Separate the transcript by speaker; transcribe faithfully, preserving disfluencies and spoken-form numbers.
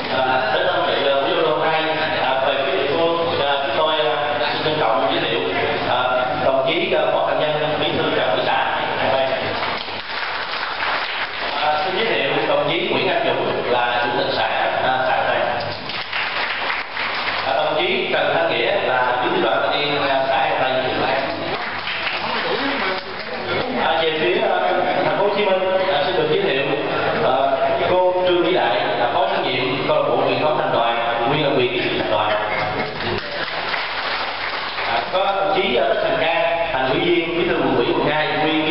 Speaker 1: À, đến năm vị buổi giao lưu hai à, về phía địa phương à, chúng tôi à, xin trân trọng giới thiệu à, đồng chí à, Võ Thành Nhân, bí thư Đảng ủy xã. À, xin giới thiệu đồng chí Nguyễn Anh Dũng là chủ tịch xã à, xã này. À, đồng chí Trần Thanh Nghĩa là bí thư đoàn thanh niên xã An Tây. À, về phía à, thành phố Hồ Chí Minh à, xin được giới thiệu à, cô Trương Vĩ Đại là phó chủ nhiệm câu lạc bộ truyền thống thành đoàn, nguyên là quyền thành đoàn. À, có đồng chí Tất Thành Cang, thành ủy viên bí thư quận ủy quận hai, nguyên